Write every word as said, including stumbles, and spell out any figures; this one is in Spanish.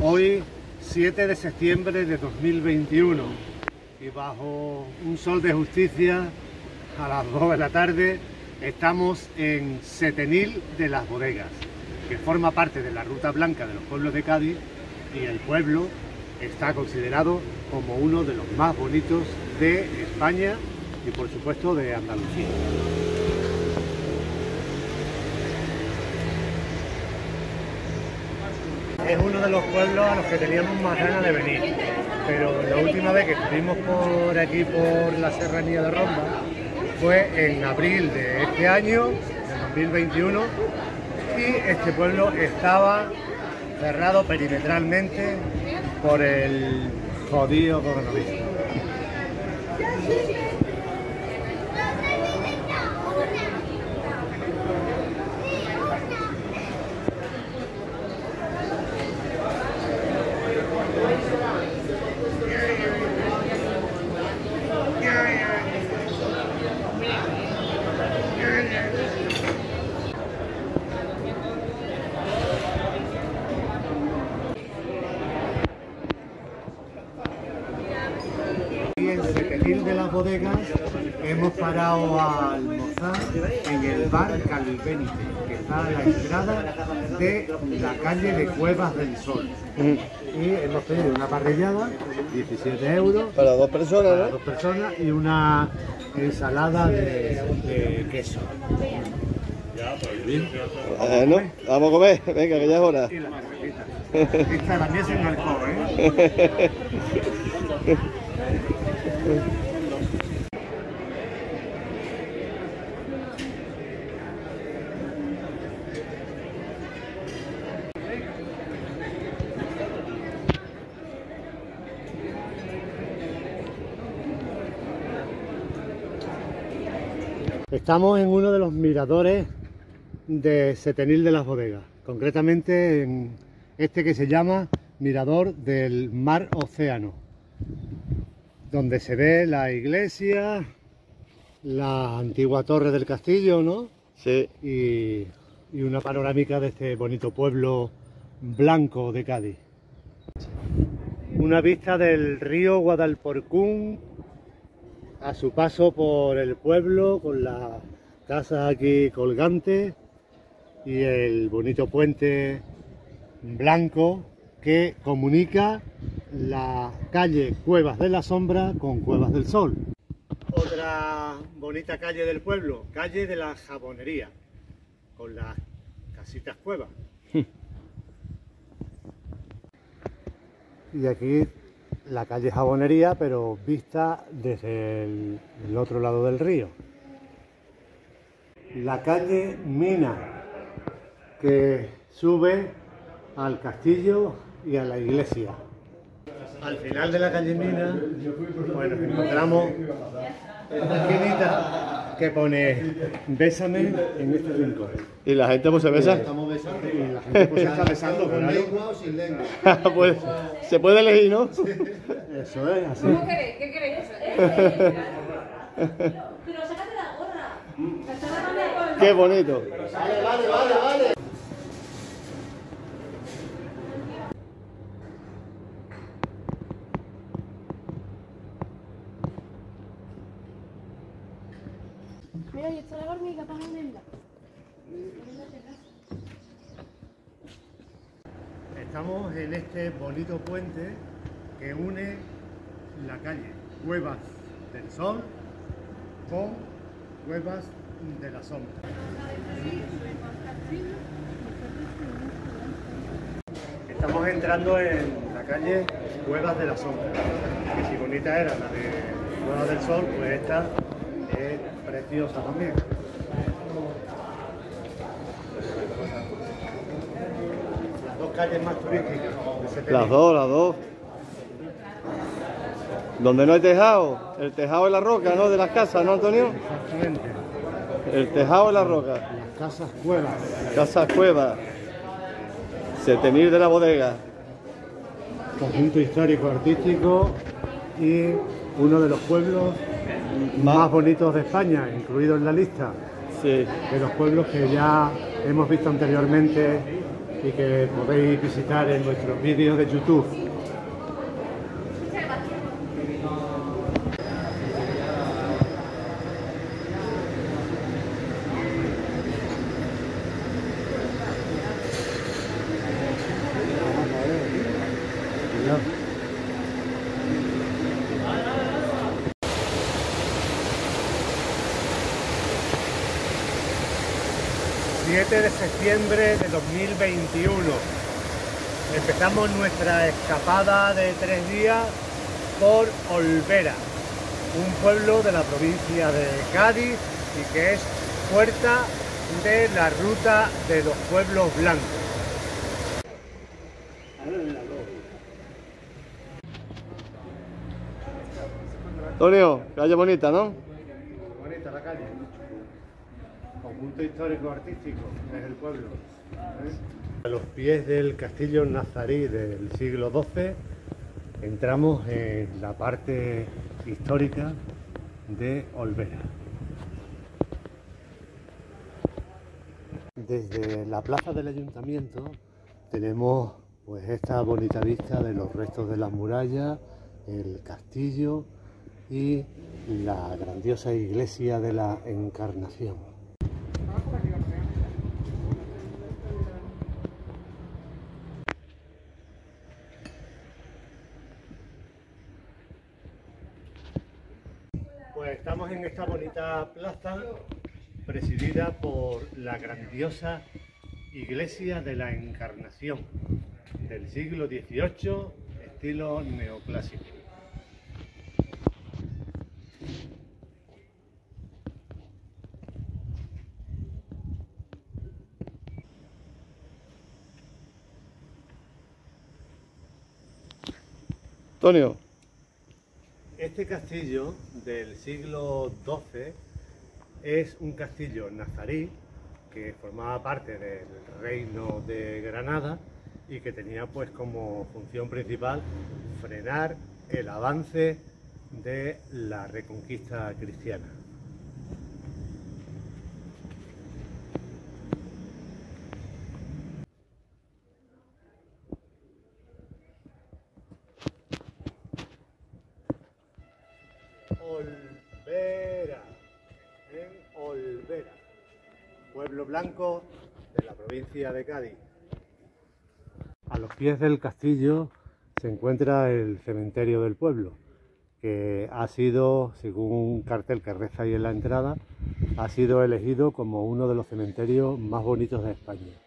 Hoy, siete de septiembre de dos mil veintiuno, y bajo un sol de justicia, a las dos de la tarde, estamos en Setenil de las Bodegas, que forma parte de la Ruta Blanca de los pueblos de Cádiz, y el pueblo está considerado como uno de los más bonitos de España y, por supuesto, de Andalucía. Es uno de los pueblos a los que teníamos más ganas de venir, pero la última vez que estuvimos por aquí, por la serranía de Romba, fue en abril de este año, de dos mil veintiuno, y este pueblo estaba cerrado perimetralmente por el jodido coronavirus. En Setenil de las Bodegas hemos parado a almorzar en el bar Calvenite, que está a la entrada de la calle de Cuevas del Sol. Mm. Y hemos pedido una parrillada, diecisiete euros. Para dos personas, para ¿no? dos personas y una ensalada de, de queso. ¿Bien? Eh, no, vamos a comer, venga, que ya es hora. Y la margarita. Esta también sin alcohol, ¿eh? Estamos en uno de los miradores de Setenil de las Bodegas, concretamente en este que se llama Mirador del Mar Océano, donde se ve la iglesia, la antigua torre del castillo, ¿no? Sí. Y, y una panorámica de este bonito pueblo blanco de Cádiz. Una vista del río Guadalporcún a su paso por el pueblo, con las casas aquí colgantes y el bonito puente blanco que comunica la calle Cuevas de la Sombra con Cuevas del Sol. Otra bonita calle del pueblo, calle de la Jabonería, con las casitas cuevas. Y aquí la calle Jabonería, pero vista desde el, el otro lado del río. La calle Mina, que sube al castillo y a la iglesia. Al final de la calle Mina, pues nos encontramos una esquinita que pone "Bésame en este rincón". ¿Y la gente pues se besa? Estamos besando y la gente pues se está besando por ahí. ¿Lengua o sin lengua? Pues se puede elegir, ¿no? Eso es, así. ¿Cómo queréis? ¿Qué queréis? Pero sácate la gorra. La está dando el Qué bonito. Vale, vale, vale, vale. Mira, y está la hormiga para venderla. Estamos en este bonito puente que une la calle Cuevas del Sol con Cuevas de la Sombra. Estamos entrando en la calle Cuevas de la Sombra, que si bonita era la de Cuevas del Sol, pues esta es preciosa también. Las dos calles más turísticas de Setenil. Las dos, las dos. Donde no hay tejado, el tejado de la roca, ¿no? De las casas, ¿no, Antonio? Exactamente. El tejado de la roca. Las casas cuevas. Casas Cuevas. Setenil de la Bodega. Conjunto histórico artístico y uno de los pueblos más bonitos de España, incluido en la lista Sí. de los pueblos que ya hemos visto anteriormente y que podéis visitar en nuestros vídeos de YouTube. siete de septiembre de dos mil veintiuno. Empezamos nuestra escapada de tres días por Olvera, un pueblo de la provincia de Cádiz y que es puerta de la ruta de los pueblos blancos. Antonio, calle bonita, ¿no? Bonita la calle. Conjunto histórico artístico es el pueblo. ¿eh? A los pies del castillo nazarí del siglo doce entramos en la parte histórica de Olvera. Desde la plaza del ayuntamiento tenemos pues esta bonita vista de los restos de las murallas, el castillo y la grandiosa iglesia de la Encarnación. Pues estamos en esta bonita plaza presidida por la grandiosa iglesia de la Encarnación del siglo dieciocho, estilo neoclásico. Antonio. Este castillo del siglo doce es un castillo nazarí que formaba parte del reino de Granada y que tenía pues como función principal frenar el avance de la reconquista cristiana. Olvera, en Olvera, pueblo blanco de la provincia de Cádiz. A los pies del castillo se encuentra el cementerio del pueblo, que ha sido, según un cartel que reza ahí en la entrada, ha sido elegido como uno de los cementerios más bonitos de España.